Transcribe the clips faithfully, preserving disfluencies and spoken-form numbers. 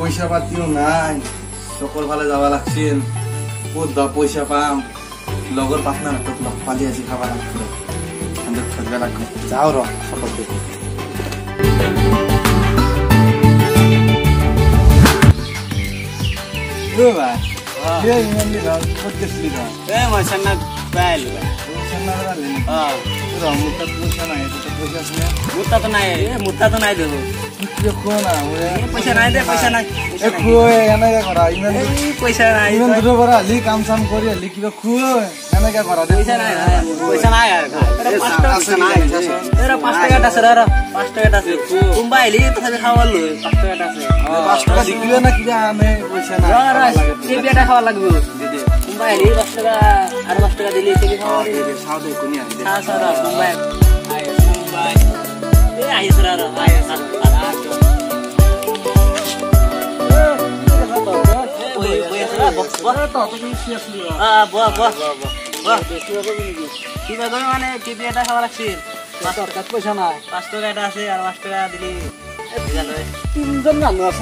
পয়সা পাতিও নাই সকল ভালে যাওয়া লাগছিল ক'ত বা পয়সা পাম লগৰ পাৰ্টনাৰ হাতত লগ পালি আজি খাবা লাগছিল সিহঁতক ধৰিব লাগিব যাওঁ ৰ সকল দেখি ভাই ইমান দিন ক'ত গৈছিলি তই মই চেন্নাইত পাই আহিলো মোৰ তাত পইচা নাই পইচা আছে মোৰ তাতো নাই মোৰ তাতো নাই দেবো পইচা নাই দে পইচা নাই এনেকে কৰা ইমান পইচা নাই ইমান দূৰৰ পৰা আলি কাম চাম কৰি আলি কিবা খুৱ এনেকে কৰা পইচা নাই পইচা নাই পাঁচ টকাত আছে পাঁচ টকাত আছে কোনোবা আহিলি তথাপি খাব লৈ পাঁচ টকাত আছে পাঁচ টকা দিলে না কিবা আনে পইচা নাই এটা খাব লাগিব কোনোবা আহিলি পাঁচ টকা আৰু পাঁচ টকা দিলি খাব চাওঁ দে কোনে আহি চাওঁ চাওঁ কোনোবাই এই আহিছে আৰু মানে টিভি এটা খাব লাগছিল পইচা নাই পাঁচ টকা এটা আছে আৰু পাঁচ টকা দিলি তিনজন মানুহ আছে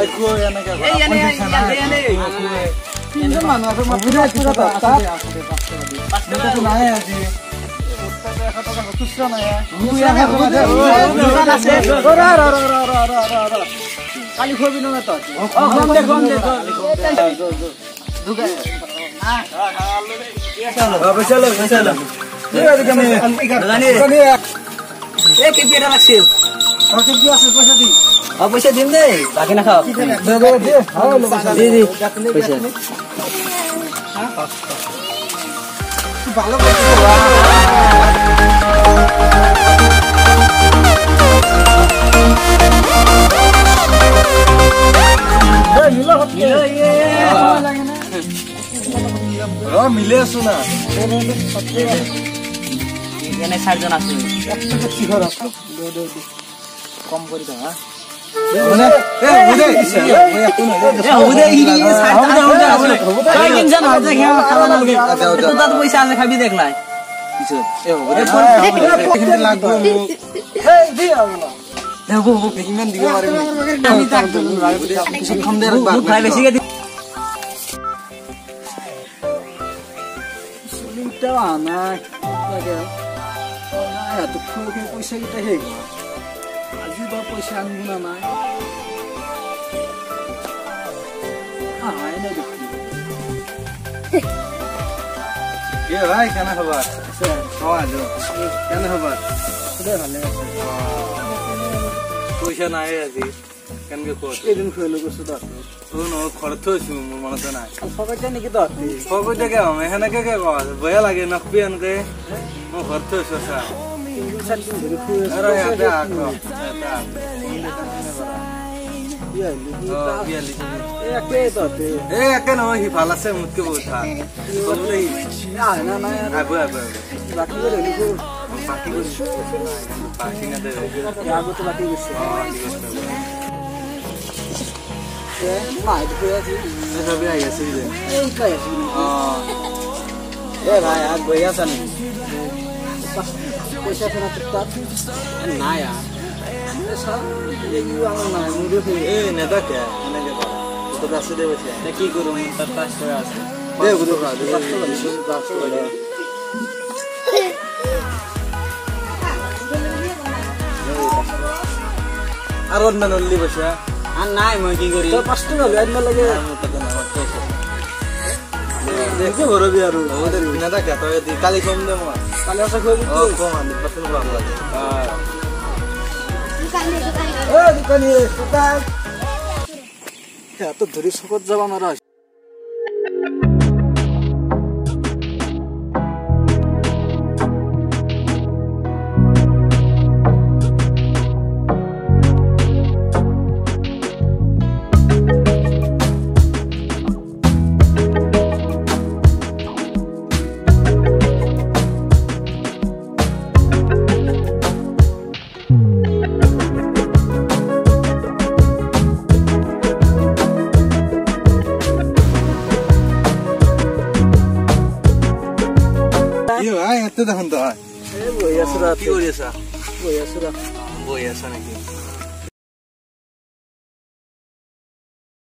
তিনজন মানুহ আছে নাই আজি কালি খুৱাবি নহয় তই লাগছিল পইচা দিম দেই বাকী নাখাও ভালো মিলে আছো না এনে চারজন আছে কম কৰি দা পইচা আছে খাবি দেখলাই ইমান দিব পাৰিম পইচা কেইটা শেষ আজি বা পইচা আনিব না নাই ভাই কেনে খবৰ কেনে খবৰ পইচা নাই আজি কেনেকে এদিন খুৱালো কৈছো ঘৰত থৈছো মোৰ মনতে নাই ফকতে নেকি তহঁতি ফকতে কে হম সেনেকে কে কয় বেয়া লাগে নকবি এনেকে মই ঘৰত থৈছো চা একে নহয় সি ভাল আছে মোতকে বহুত ভাল ভাই আগ গৈ আছা নেকি পইচা ফেরা তাত না यार সব নাই মুড়ি এ নেতা কে এনেকে তো কাছে দে বসে তে কি করব তার পাঁচ টাকা আছে দে গুলো খা দে পাঁচ টাকা আর অন্য নলি বসে আর নাই মই কি করি তো পাঁচ টাকা লই আনবা লাগে দেখো বড়বি আর ওদের নেতা কে তো কালি কম দে মই কালি আছে কই ও কম আনি পাতন ভালো লাগে হ্যাঁ ও দোকানি কোথায় এত ধরি সকত যাবা না দেখুন তো বই আছে কি কৰি আছা বই আছো বই আছা নাকি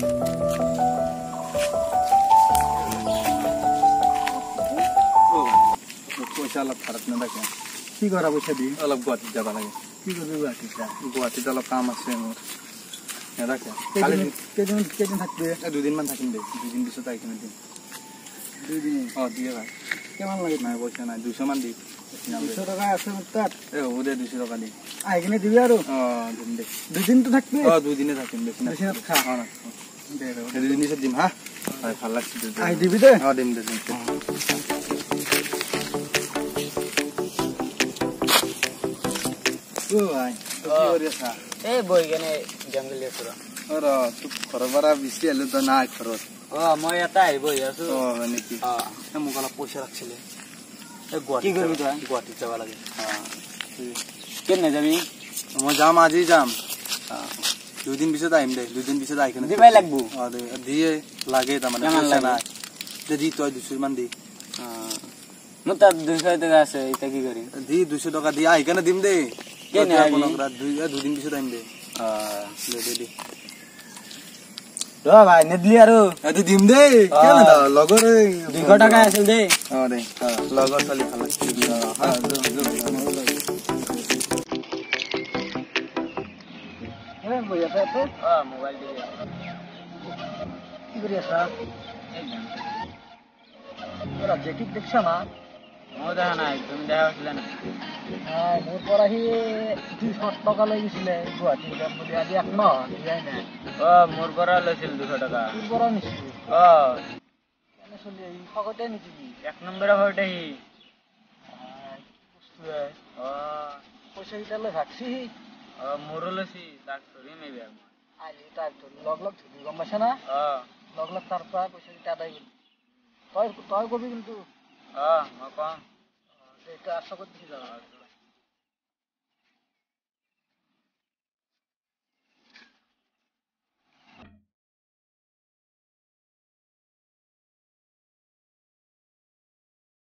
পইচা অলপ ভাৰত নাথাকে কি কৰা পইচা দি অলপ গুৱাহাটীত যাব লাগে কি কৰিবি গুৱাহাটীত গুৱাহাটীত অলপ কাম আছে মোৰ নাথাকে কেইদিন কেইদিন থাকবি দুদিনমান থাকিম দে দুদিন পিছত আহি কিনে দিম দুইদিন অঁ দিয়ে ভাই কিমান লাগে নাই পইচা নাই দুইশ মান দি দুশ টকা আছে মোৰ তাত এই হ'ব দে দুইশ টকা দি আহি কিনে দিবি আৰু অঁ দিম দে দুদিনটো থাকবি অঁ দুদিনে থাকিম বেছি বেছি নাথাকা অঁ দে দুদিন পিছত দিম হা হয় ভাল লাগছে আহি দিবি দে অঁ দিম দে দিম ভাই কি কৰি আছা এই বহি কেনে গেম খেলি আছো ৰ ঘৰৰ পৰা বেছি আহিলো তই নাই ঘৰত অ মই ইয়াতে আহি বহি আছো অ হয় নেকি মোক অলপ পইচা লাগিছিলে কি কৰিবি তই গুৱাহাটীত যাব লাগে কেনে যাবি মই যাম আজি যাম দুদিন পিছত আহিম দে দুদিন পিছত আহি কিনে দিবাই লাগবো অ দে দিয়ে লাগে তাৰমানে পইচা নাই দে দি তই দুশ মান দি মোৰ তাত দুইশ টকা আছে এতিয়া কি কৰিম দি দুইশ টকা দি আহি কিনে দিম দে কেনে দুদিন পিছত আহিম দে দে দে দে ৰ ভাই নেদলি আৰু এইটো দিম দে লগৰ দুইশ টকা আছিল দেই অ দে লগৰ ছোৱালী ভাল মোবাইল কি কৰি আছা জেকেট দেখছা না মই দেখা নাই তুমি দেখা পাইছিলা না মোৰ পৰা সি দুইশ টকা লৈ গৈছিলে গুৱাহাটী যাম বুলি আজি এক ন দিয়াই নাই অ মোৰ পৰা লৈছিল দুশ টকা তোৰ পৰা নিছিল অ কেনে চলি আহি ফকতে নিছিলি এক নম্বৰৰ ঘৰতে সি অ পইচা কেইটা লৈ ভাগছি অ মোৰো লৈছি তাক ধৰি নেবি আহি তাক ধৰি লগ লগ ধৰি গম পাইছা না অ লগ লগ তাৰ পৰা পইচা কেইটা আদায় কৰিলি তই তই কবি কিন্তু অ মই কম এটা আশা কৰি দিছি